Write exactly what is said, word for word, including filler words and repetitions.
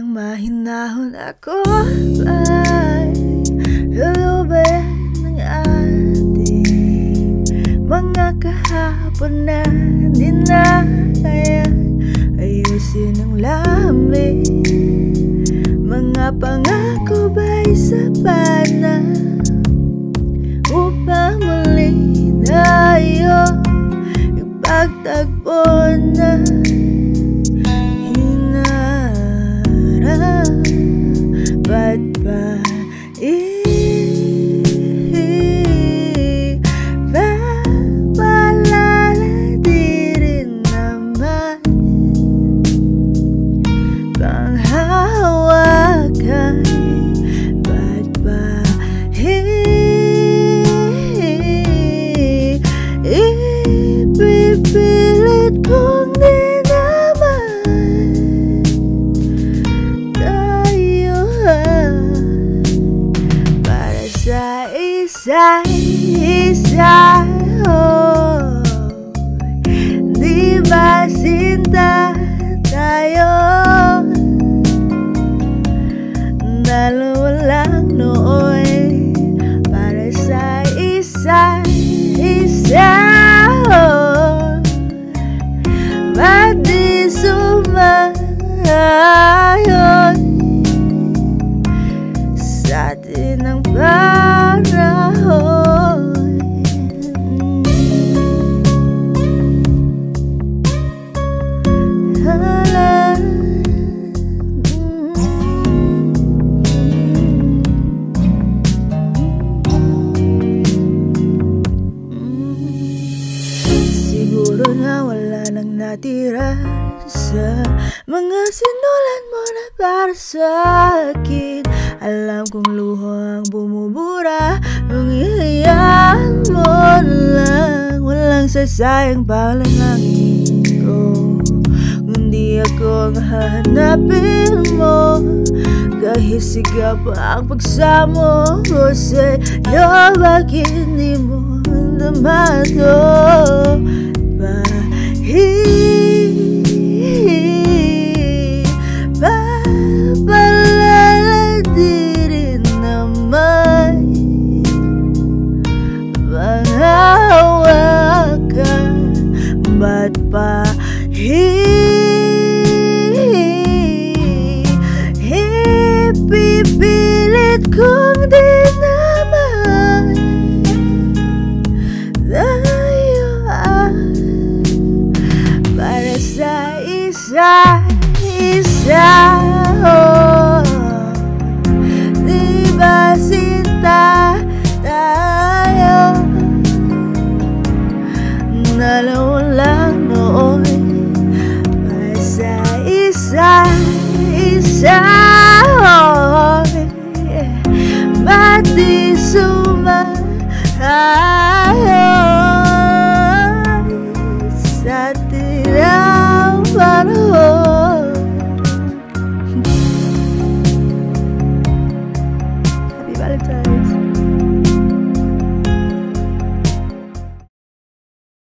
Nang mahinahon ako ay lulubayan ng ating mga kahapon na di na kaya ayusin ang lamig. Mga pangako ba'y sapat na upang muli tayo ipagtagpo na hinarap? Ba't ba ipapalala di rin naman panghawakan? Ba't ba ipipilit kong di naman tayo para sa isa't isa? Oh, di ba sinta tayo? Dalawa lang noon para sa isa't isa. Oh, ba't di sumayon sa atin ang panahon? Hala, siguro nga wala nang natira sa mga sinulat mo na para sa akin. Alam kong luho ang bumubura nung ihayaan mo lang. Walang sasayang panalangin ko, kundi ako ang hahanapin mo. Kahit sigaw pa ang pagsamo ko sa'yo, bakit di mo naman to? Papalala di rin naman panghawakan? Ba't pa ipipilit kong di naman tayo para sa isa't isa? Oh, di ba sinta tayo? Dalawa lang noon para sa isa't isa. Oh, ba't di sumayon sa atin ang panahon?